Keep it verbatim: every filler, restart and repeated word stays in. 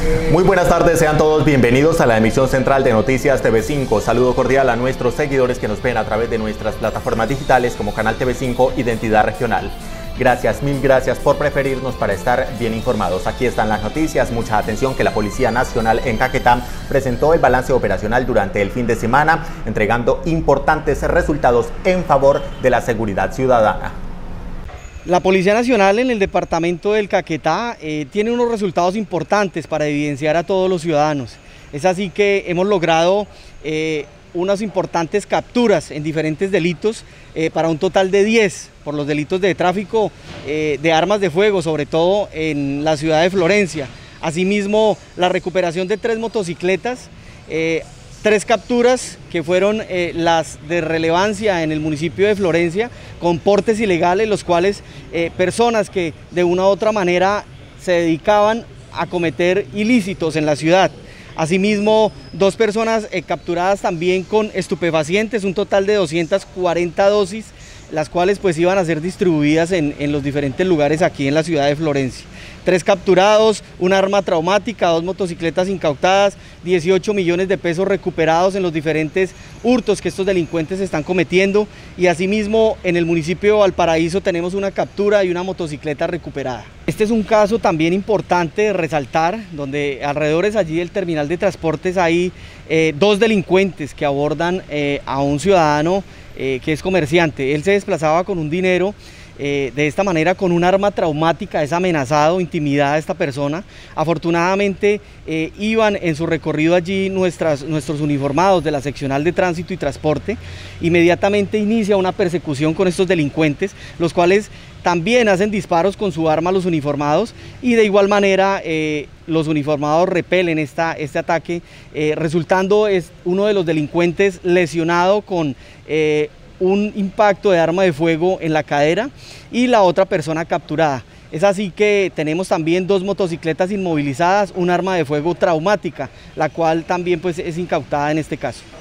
Muy buenas tardes, sean todos bienvenidos a la emisión central de Noticias T V cinco. Saludo cordial a nuestros seguidores que nos ven a través de nuestras plataformas digitales como Canal T V cinco Identidad Regional. Gracias, mil gracias por preferirnos para estar bien informados. Aquí están las noticias. Mucha atención que la Policía Nacional en Caquetá presentó el balance operacional durante el fin de semana, entregando importantes resultados en favor de la seguridad ciudadana. La Policía Nacional en el departamento del Caquetá eh, tiene unos resultados importantes para evidenciar a todos los ciudadanos. Es así que hemos logrado eh, unas importantes capturas en diferentes delitos eh, para un total de diez por los delitos de tráfico eh, de armas de fuego, sobre todo en la ciudad de Florencia. Asimismo, la recuperación de tres motocicletas, eh, tres capturas que fueron eh, las de relevancia en el municipio de Florencia, con portes ilegales, los cuales eh, personas que de una u otra manera se dedicaban a cometer ilícitos en la ciudad. Asimismo, dos personas eh, capturadas también con estupefacientes, un total de doscientas cuarenta dosis, las cuales pues iban a ser distribuidas en, en los diferentes lugares aquí en la ciudad de Florencia. Tres capturados, un arma traumática, dos motocicletas incautadas, dieciocho millones de pesos recuperados en los diferentes hurtos que estos delincuentes están cometiendo, y asimismo en el municipio de Valparaíso tenemos una captura y una motocicleta recuperada. Este es un caso también importante de resaltar, donde alrededor allí del terminal de transportes hay eh, dos delincuentes que abordan eh, a un ciudadano eh, que es comerciante. Él se desplazaba con un dinero. Eh, de esta manera, con un arma traumática, es amenazado, intimidada a esta persona. Afortunadamente eh, iban en su recorrido allí nuestras, nuestros uniformados de la seccional de tránsito y transporte. Inmediatamente inicia una persecución con estos delincuentes, los cuales también hacen disparos con su arma a los uniformados, y de igual manera eh, los uniformados repelen esta, este ataque, eh, resultando es uno de los delincuentes lesionado con eh, un impacto de arma de fuego en la cadera, y la otra persona capturada. Es así que tenemos también dos motocicletas inmovilizadas, un arma de fuego traumática, la cual también pues es incautada en este caso.